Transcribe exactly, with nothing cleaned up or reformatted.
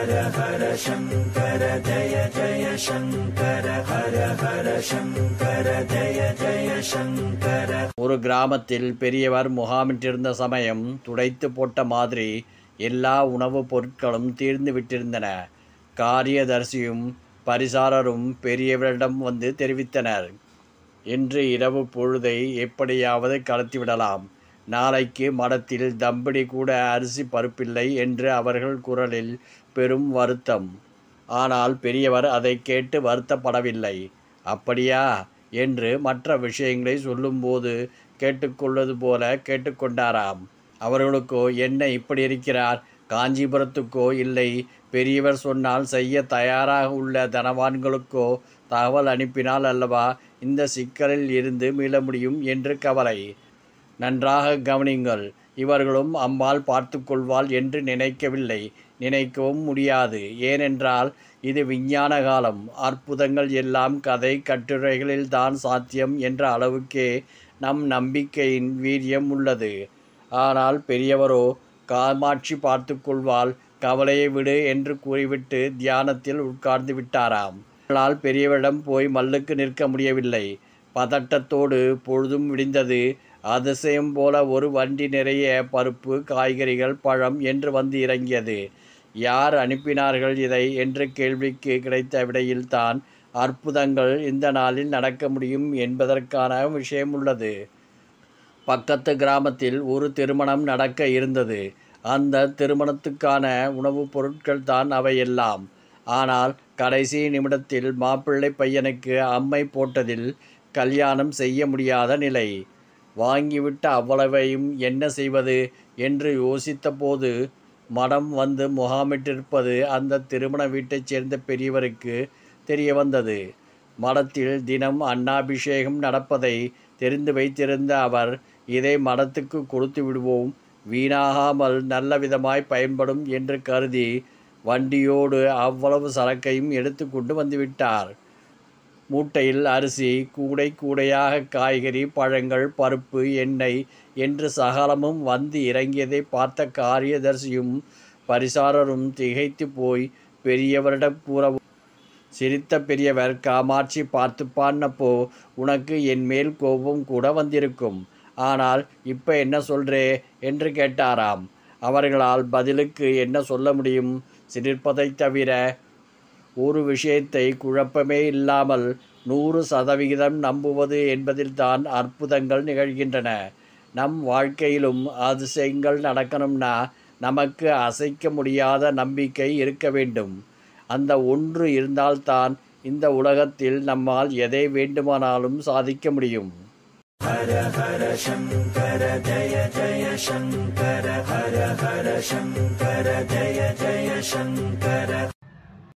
ஹர ஹர சங்கர ஜய ஜய சங்கர ஹர ஹர சங்கர ஜய ஜய சங்கர. ஒரு கிராமத்தில் பெரியவர் முகாமிட்டிருந்த சமயம் துடைத்து போட்ட மாதிரி எல்லா உணவுப் பொருட்களும் தீர்ந்து விட்டிருந்தன. காரியதர்சியும் பரிசாரரும் பெரியவரிடம் வந்து தெரிவித்தனர். இன்று இரவு பொழுதை எப்படியாவது கடத்திவிடலாம். நாளைக்கு மடத்தில் தம்படி கூட அரிசி பருப்பில்லை என்று அவர்கள் குரலில் பெரும் வருத்தம். ஆனால் பெரியவர் அதை கேட்டு வருத்தப்படவில்லை. அப்படியா என்று மற்ற விஷயங்களை சொல்லும்போது கேட்டுக்கொள்வது போல கேட்டுக்கொண்டாராம். அவர்களுக்கோ என்ன இப்படி இருக்கிறார், காஞ்சிபுரத்துக்கோ இல்லை, பெரியவர் சொன்னால் செய்ய தயாராக உள்ள தனவான்களுக்கோ தகவல் அனுப்பினால் அல்லவா இந்த சிக்கலில் இருந்து மீள முடியும் என்று கவலை. நன்றாக கவனிங்கள், இவர்களும் அம்மாள் பார்த்து கொள்வாள் என்று நினைக்கவில்லை, நினைக்கவும் முடியாது. ஏனென்றால் இது விஞ்ஞான காலம். அற்புதங்கள் எல்லாம் கதை கட்டுரைகளில்தான் சாத்தியம் என்ற அளவுக்கே நம் நம்பிக்கையின் வீரியம் உள்ளது. ஆனால் பெரியவரோ காமாட்சி பார்த்து கொள்வாள், கவலையை விடு என்று கூறிவிட்டு தியானத்தில் உட்கார்ந்து விட்டாராம். ஆனால் பெரியவரிடம் போய் மல்லுக்கு நிற்க முடியவில்லை. பதட்டத்தோடு பொழுதும் விடிந்தது. அதிசயம் போல ஒரு வண்டி நிறைய பருப்பு, காய்கறிகள், பழம் என்று வந்து இறங்கியது. யார் அனுப்பினார்கள் இதை என்ற கேள்விக்கு கிடைத்த விடையில்தான் அற்புதங்கள் இந்த நாளில் நடக்க முடியும் என்பதற்கான விஷயம் உள்ளது. பக்கத்து கிராமத்தில் ஒரு திருமணம் நடக்க இருந்தது. அந்த திருமணத்துக்கான உணவுப் பொருட்கள் தான் அவையெல்லாம். ஆனால் கடைசி நிமிடத்தில் மாப்பிள்ளை பையனுக்கு அம்மை போட்டதில் கல்யாணம் செய்ய முடியாத நிலை. வாங்கிவிட்ட அவ்வளவையும் என்ன செய்வது என்று யோசித்த போது மடம் வந்து முகாமிட்டிருப்பது அந்த திருமண வீட்டைச் சேர்ந்த பெரியவருக்கு தெரிய வந்தது. மடத்தில் தினம் அன்னாபிஷேகம் நடப்பதை தெரிந்து வைத்திருந்த அவர், இதை மடத்துக்கு கொடுத்து விடுவோம், வீணாகாமல் நல்ல விதமாய் பயன்படும் என்று கருதி வண்டியோடு அவ்வளவு சரக்கையும் எடுத்து கொண்டு வந்துவிட்டார். மூட்டையில் அரிசி, கூடை கூடையாக காய்கறி, பழங்கள், பருப்பு, எண்ணெய் என்று சகலமும் வந்து இறங்கியதை பார்த்த காரியதர்சியும் பரிசாரரும் திகைத்து போய் பெரியவரிடம் கூறவும், சிரித்த பெரியவர், காமாட்சி பார்த்துப்பான்னப்போ உனக்கு என் மேல் கோபம் கூட வந்திருக்கும். ஆனால் இப்போ என்ன சொல்றே என்று கேட்டாராம். அவர்களால் பதிலுக்கு என்ன சொல்ல முடியும்? சிரிப்பதை தவிர. ஒரு விஷயத்தை குழப்பமே இல்லாமல் நூறு சதவிகிதம் நம்புவது என்பதில்தான் அற்புதங்கள் நிகழ்கின்றன. நம் வாழ்க்கையிலும் அதிசயங்கள் நடக்கணும்னா நமக்கு அசைக்க முடியாத நம்பிக்கை இருக்க வேண்டும். அந்த ஒன்று இருந்தால்தான் இந்த உலகத்தில் நம்மால் எதை வேண்டுமானாலும் சாதிக்க முடியும். ஹர ஹர சங்கர ஜய ஜய சங்கர ஹர ஹர சங்கர ஜய ஜய சங்கர